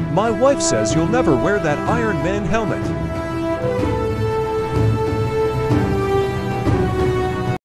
My wife says you'll never wear that Iron Man helmet.